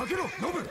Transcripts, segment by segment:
かけろノブ。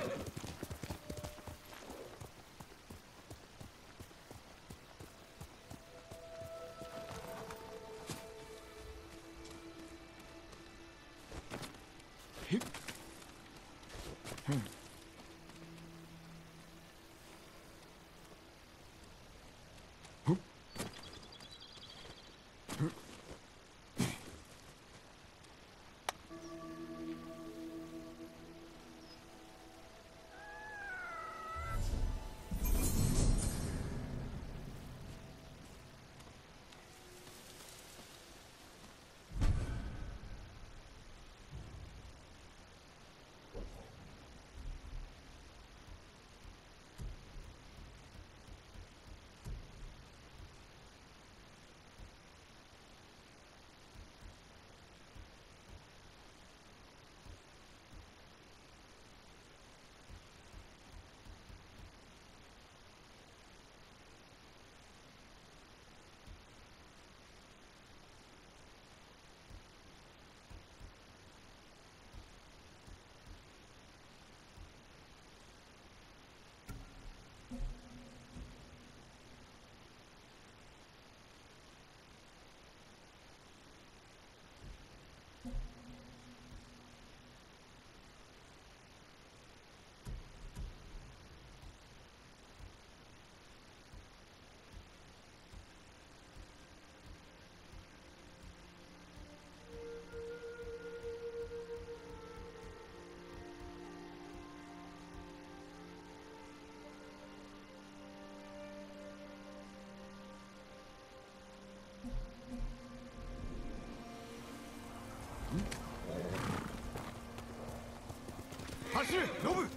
走れノブ。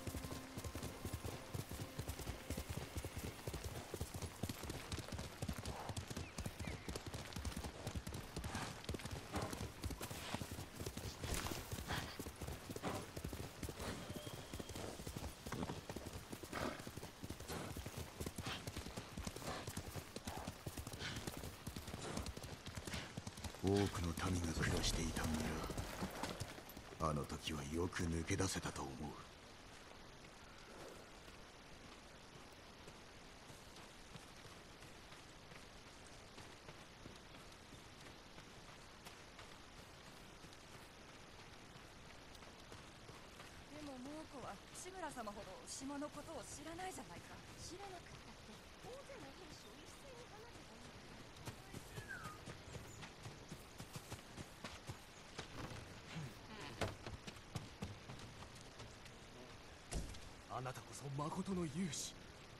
多くの民が暮らしていた村、あの時はよく抜け出せたと思う。 でも猛虎は志村様ほど島のことを知らないじゃないか。 知らなくったって大勢の兵士を一斉に放てばいい。 あなたこそ誠の勇士。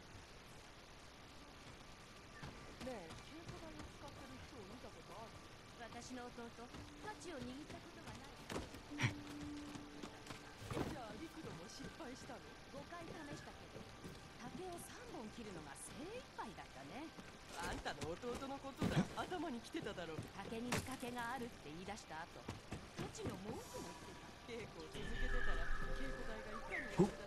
ねえ、稽古台を使ってる人を見たことある？私の弟、太刀を握ったことがない。 じゃあ陸路も失敗したの ？5回試したけど、竹を3本切るのが精一杯だったね。 あんたの弟のことだ。頭に来てただろう。 竹に仕掛けがあるって言い出した後、太刀の文句も言ってた。 稽古を続けてたら稽古台がいかに役立つか。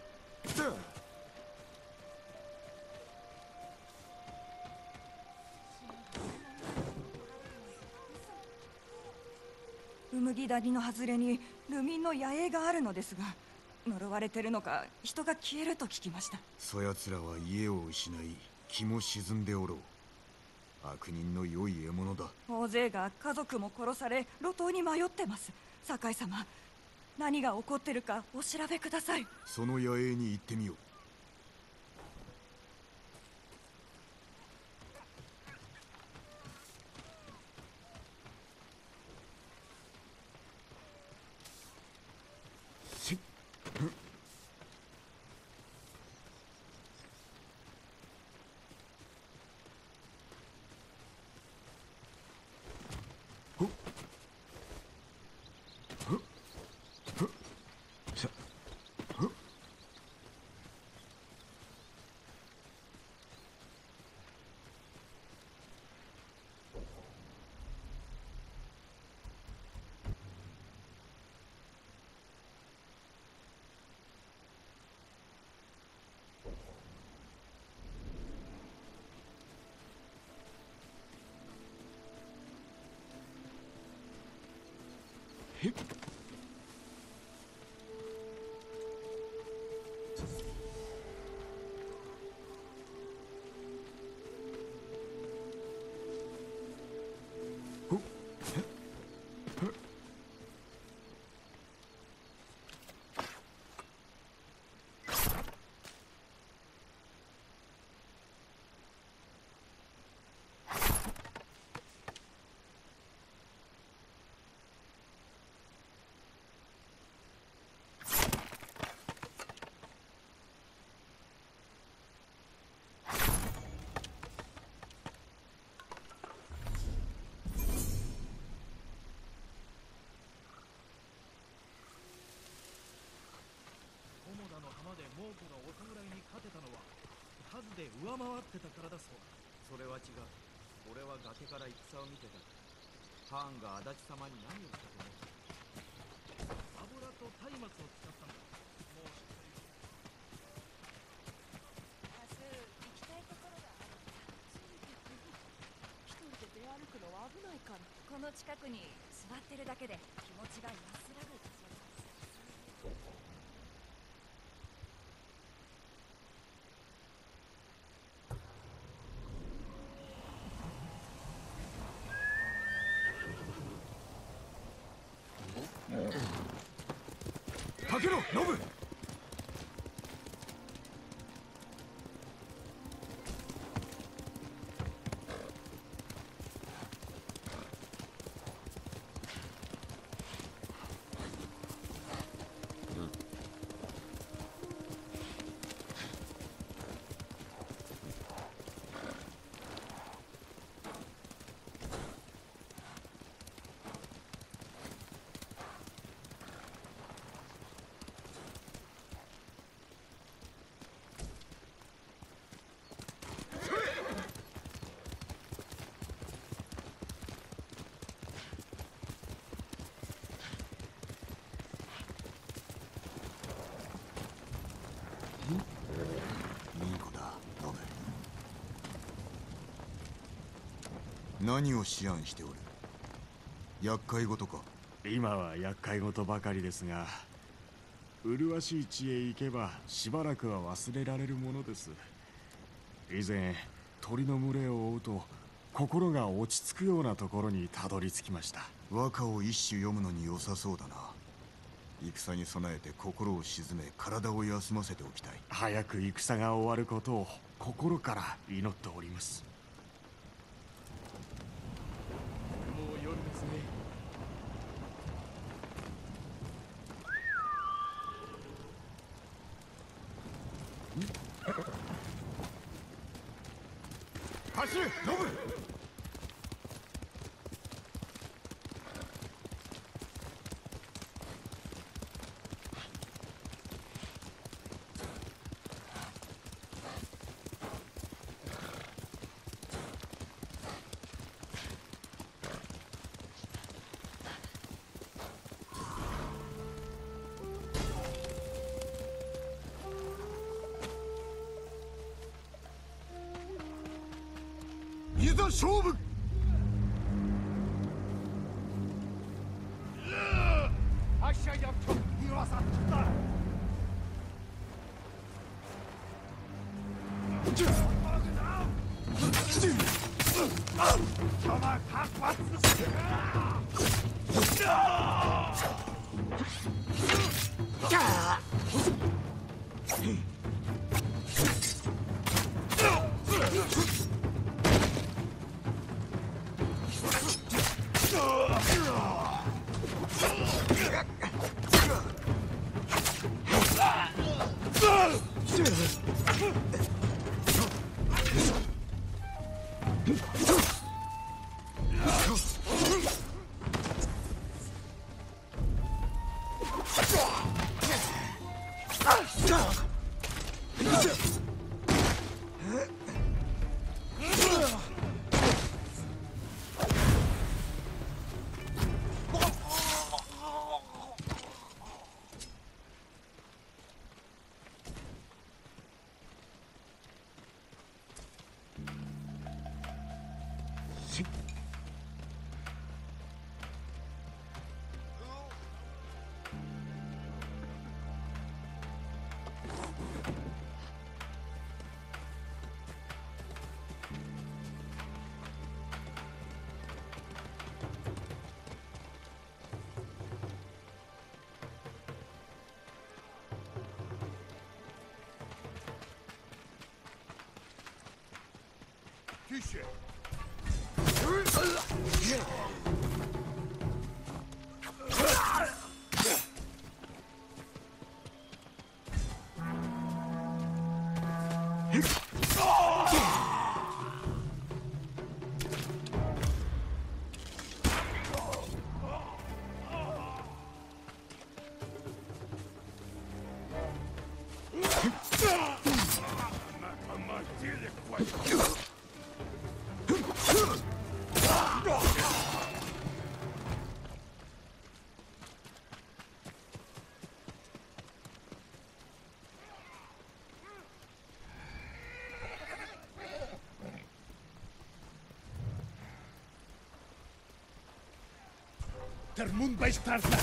うむぎ谷の外れに流民の野営があるのですが、呪われてるのか人が消えると聞きました。 そやつらは家を失い気も沈んでおろう。悪人の良い獲物だ。 大勢が家族も殺され路頭に迷ってます。堺様、何が起こってるかお調べください。 その野営に行ってみよう。 まで猛虎がお侍に勝てたのは数で上回ってたからだそうだ。 それは違う。俺は崖から戦を見てた。ハーンが足立様に何をしたと思う。 油と松明を使ったんだ。もうしっかり。 明日行きたいところがあるんだ。 一人で出歩くのは危ないから。 この近くに座ってるだけで気持ちが安らぐそうです。 かけろノブ。いい子だノブ。何を思案しておる。厄介事か。 今は厄介事ばかりですが、麗しい地へ行けばしばらくは忘れられるものです。以前鳥の群れを追うと心が落ち着くようなところにたどり着きました。 和歌を一首読むのに良さそうだな。戦に備えて心を静め体を休ませておきたい。 早く戦が終わることを心から祈っております。 もう夜ですね。 走れノブ。いざ勝負。 Der Mund bei Starter!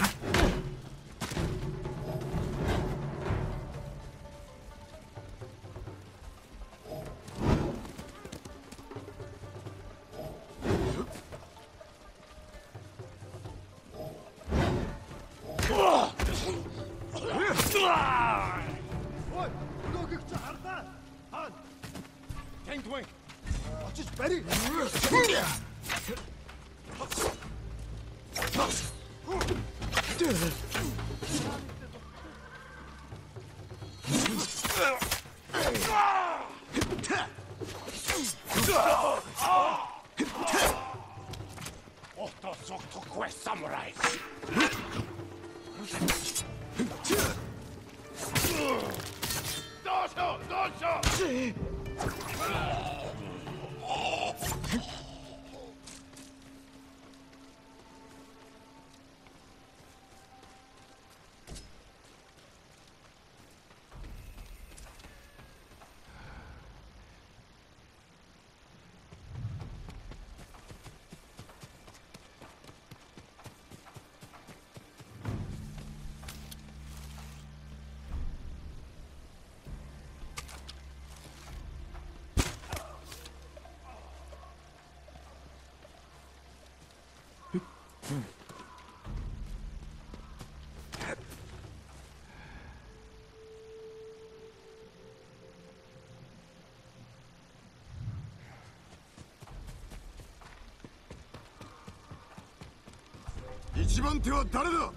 一番手は誰だ。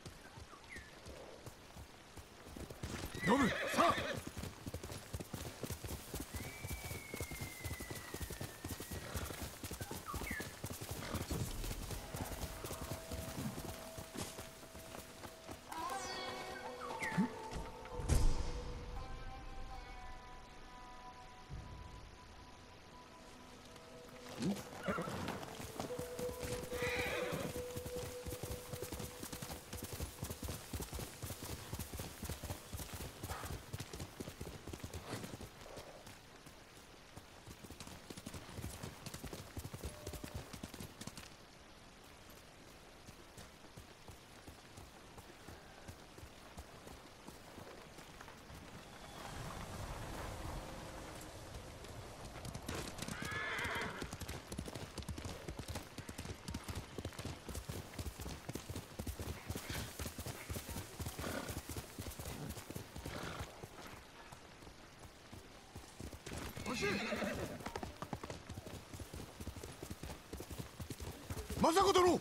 ノブ、さあ。 政子殿。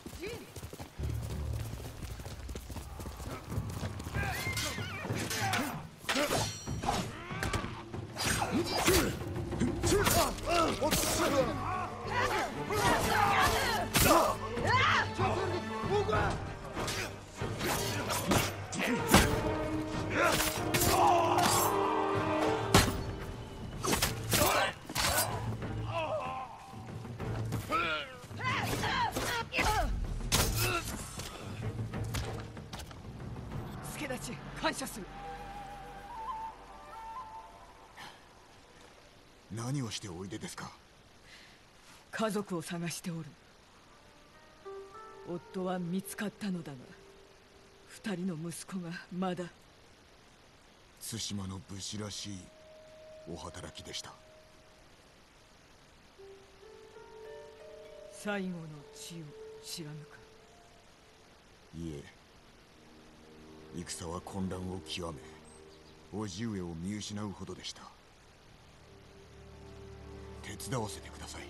助立ち感謝する。 何をしておいでですか。 家族を探しておる。夫は見つかったのだが、二人の息子がまだ。 対馬の武士らしいお働きでした。 最後の地を知らぬか。 いえ、戦は混乱を極め、叔父上を見失うほどでした。手伝わせてください。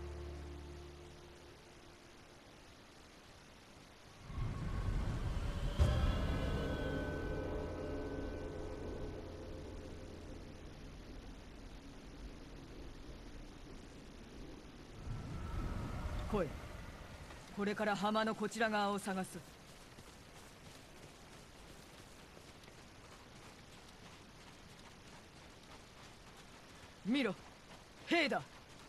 来い。これから浜のこちら側を探す。見ろ、兵だ。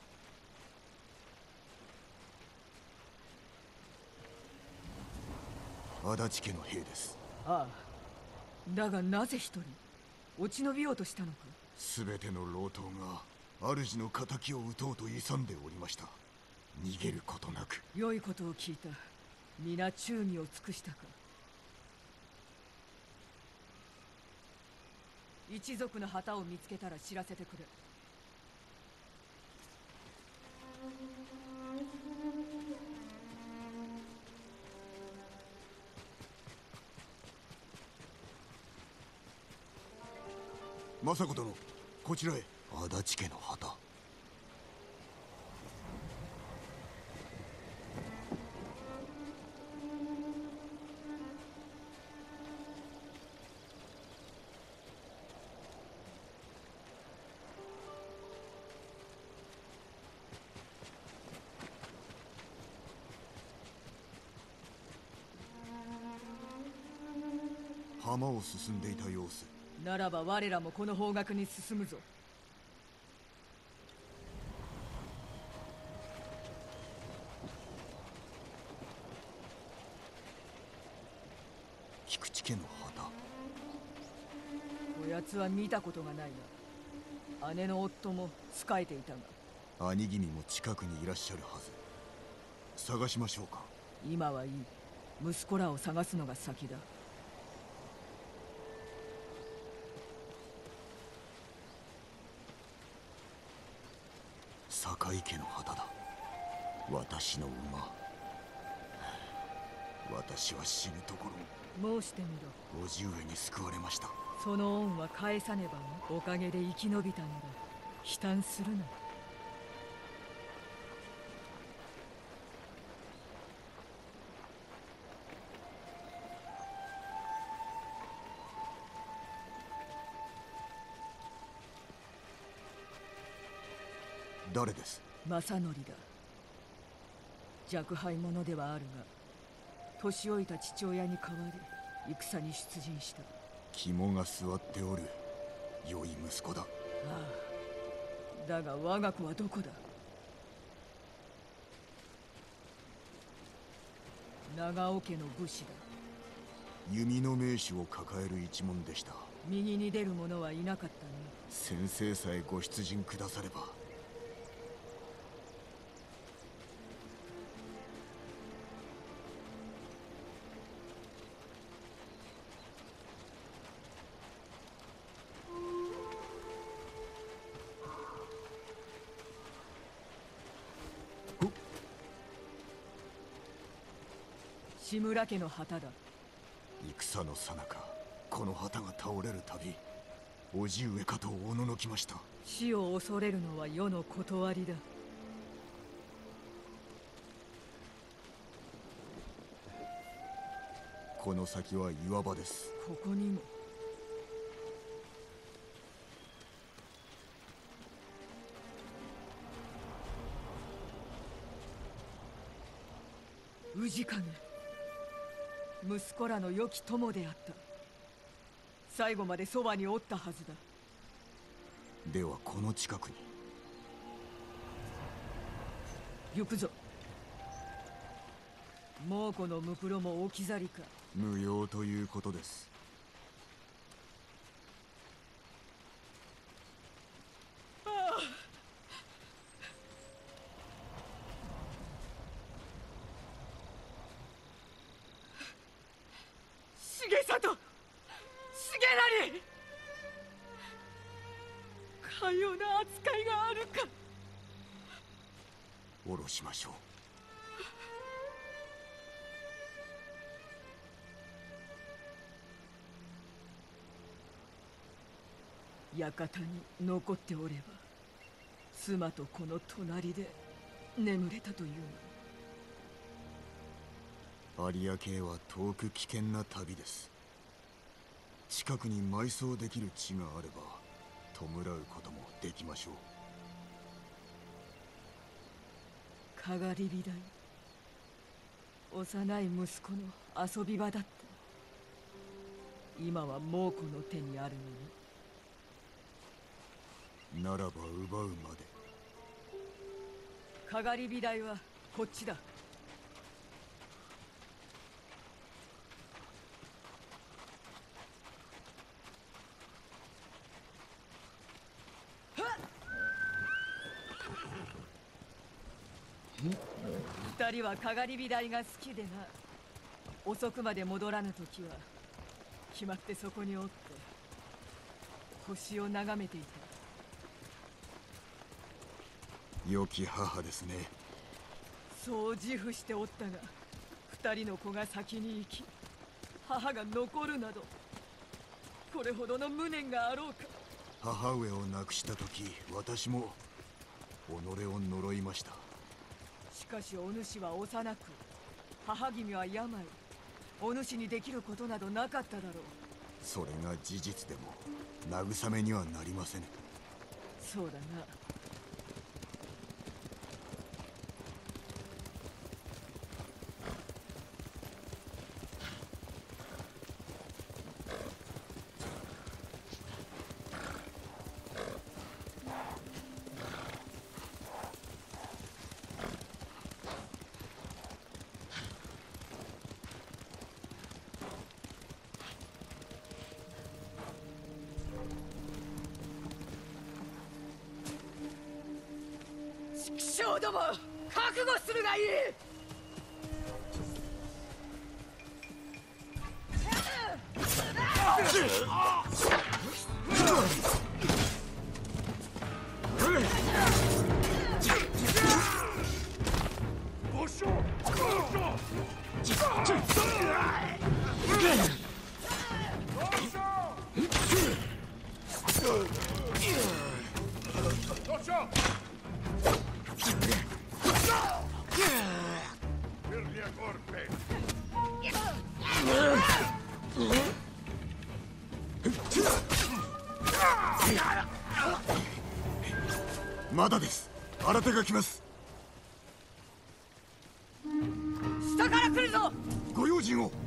足立家の兵です。 ああ。だがなぜ一人落ち延びようとしたのか。 全ての老頭が主の仇を討とうと勇んでおりました。逃げることなく。 良いことを聞いた。皆忠義を尽くしたか。一族の旗を見つけたら知らせてくれ。 政子殿、こちらへ。足立家の旗。浜を進んでいた様子。 ならば我らもこの方角に進むぞ。 菊池家の旗。 こやつは見たことがないが、姉の夫も仕えていたが。 兄君も近くにいらっしゃるはず。探しましょうか。 今はいい。息子らを探すのが先だ。 坂井家の旗だ。私の馬。私は死ぬところ。 申してみろ。 叔父上に救われました。 その恩は返さねばな。おかげで生き延びたのだ。悲嘆するな。 誰です。 正則だ。若輩者ではあるが、年老いた父親に代わり戦に出陣した。 肝が据わっておる良い息子だ。 ああ。だが我が子はどこだ。長尾家の武士だ。 弓の名手を抱える一門でした。 右に出る者はいなかったね。 先生さえご出陣くだされば。 志村家の旗だ。 戦の最中、この旗が倒れるたび叔父上かとおののきました。 死を恐れるのは世の断りだ。 この先は岩場です。 ここにも。氏影、息子らの良き友であった。最後までそばにおったはずだ。 ではこの近くに。 行くぞ。猛虎のムクロも置き去りか。 無用ということです。 重里、重成、かような扱いがあるか。 下ろしましょう。 館に残っておれば妻とこの隣で眠れたというのに。有明へは遠く危険な旅です。近くに埋葬できる地があれば弔うこともできましょう。 かがり火台、幼い息子の遊び場だった。今は猛虎の手にあるのに。 ならば奪うまで。 かがり火台はこっちだ。二人はかがり火台が好きでな。遅くまで戻らぬ時は決まってそこにおって星を眺めていた。 良き母ですね。 そう自負しておったが、二人の子が先に行き母が残るなど、これほどの無念があろうか。 母上を亡くした時、私も己を呪いました。 しかしお主は幼く、母君は病。お主にできることなどなかっただろう。 それが事実でも慰めにはなりませぬ。 そうだな。畜生ども、覚悟するがいい。 まだです。新手が来ます。 下から来るぞ。 ご用心を。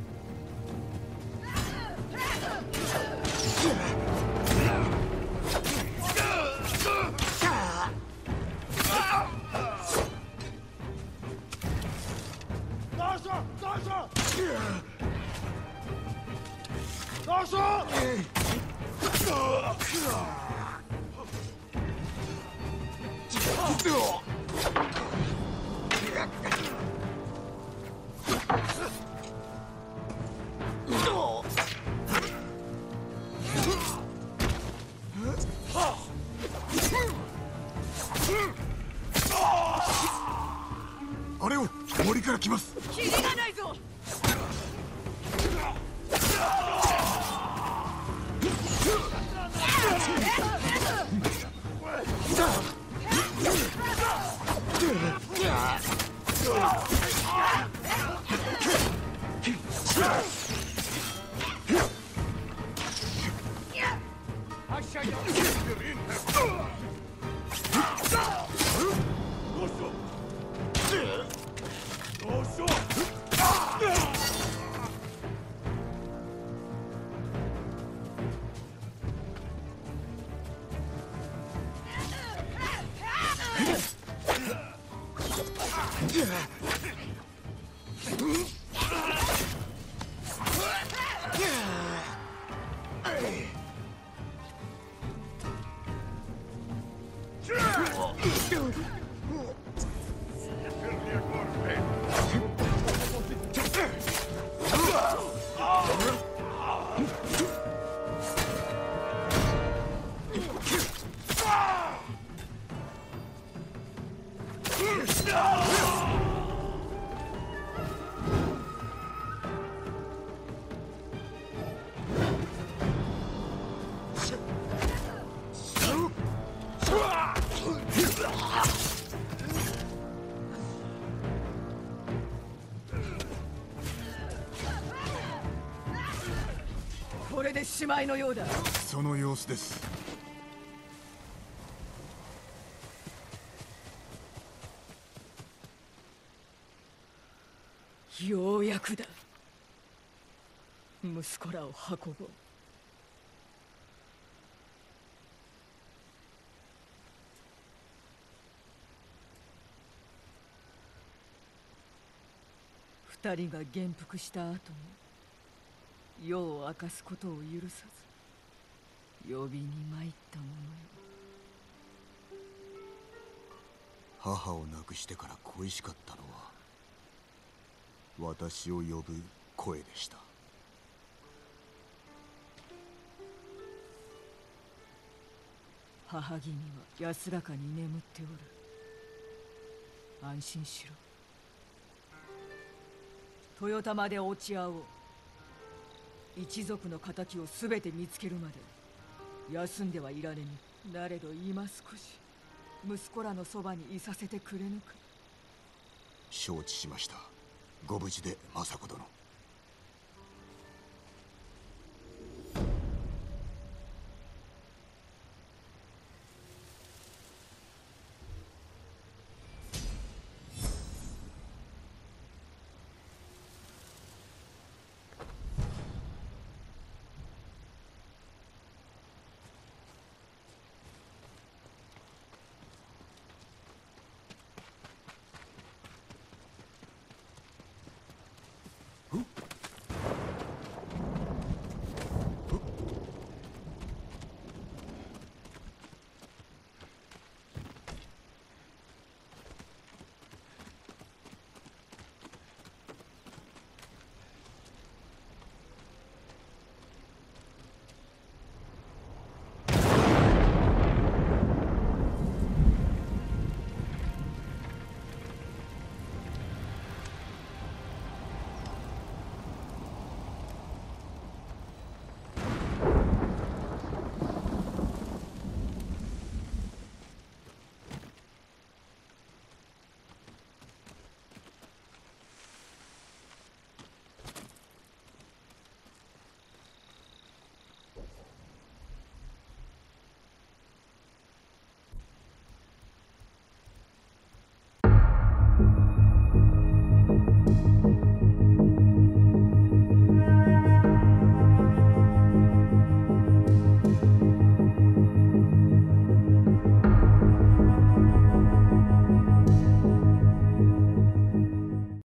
あれを森から来ます。 キリがないぞ。 これでしまいのようだ。 その様子です。 ようやくだ。息子らを運ぼう。二人が元服した後も世を明かすことを許さず呼びに参ったものよ。 母を亡くしてから恋しかったのは私を呼ぶ声でした。 母君は安らかに眠っておる。安心しろ。豊玉で落ち合おう。一族の敵を全て見つけるまで休んではいられぬ。なれど今少し息子らのそばにいさせてくれぬか。 承知しました。ご無事で政子殿。